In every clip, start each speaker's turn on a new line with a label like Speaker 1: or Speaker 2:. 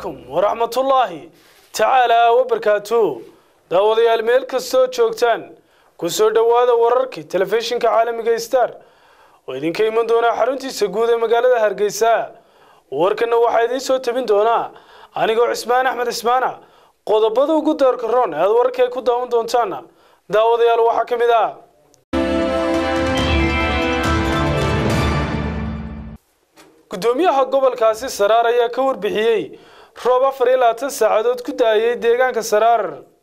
Speaker 1: عليكم ورحمة الله تعالى وبركاته. داوديال meel kastoo joogtaan ku soo dhawaada wararkii telefishinka caalamiga Star oo idinka iman doona xaruntiisa guud ee magaalada Hargeysa. warkana waxa idin soo tabin doona anigoo Cismaan Axmed Cismaana. qodobada ugu doorka roon aad warkay ku daawan doontaan daawadayaal waxa kamid ah gudoomiyaha gobolkaasi Saraar ayaa ka warbixiyay roob 24 saacadood ku daayay deegaanka Saraar.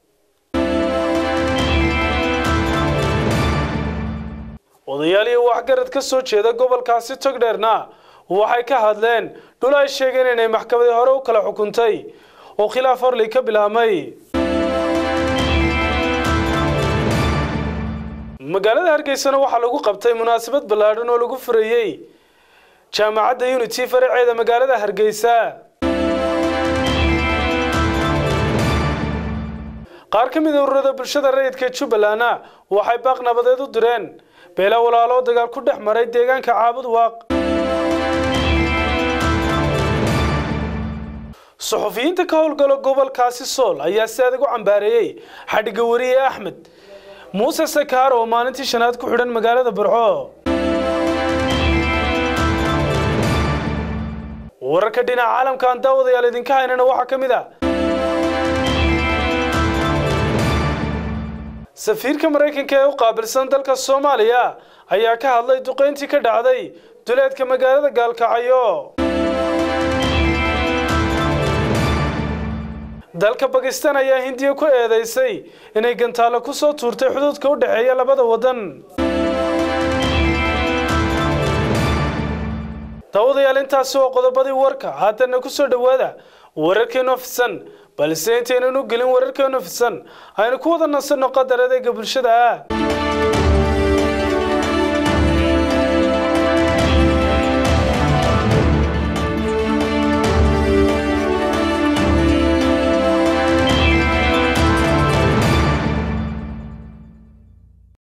Speaker 1: odayaal iyo waxgarad ka soo jeeda gobolkaasi Togdheerna waxay ka hadleen dhul ay sheegeen inay maxkamadda hore u kala xukuntay oo khilaaf horley ka bilaabmay. magaalada Hargeysa waxa lagu qabtay munaasabad ballaaran oo lagu furayay jaamacadda Unity faraceeda magaalada Hargeysa. qaar ka mid ah ururada bulshada rayidka Jubbaland waxay baaq nabadeed u direen beela walaalo dagaal ku dhex maray deegaanka Caabud Waaq. صحفيين تكاول قالوا قبل كاسي سول أيها سادقوا عن باريي حد قوري أحمد موسى سكار ومانتي شنات كحرن مقالة برعو وركدنا عالم كان داوضي على ذين كايننا وحكم ذا سفير كمريكان كايو قابل سندلك الصومالية أيها كهالله يدقينتي كدعدي دولاد كمقالة قال كعيو dalka Pakistan ayaa Hindiya ku eedeysay inay gantaalo ku soo tuurtay xuduudka u dhaxeeya labada wadan. Daawadayaal intaas oo qodobadii warka haatan ku soo dhawaada wararkeena fidsan balse intaynu gelin wararkeena fidsan aynu ku wada nasanno qadarada bulshada.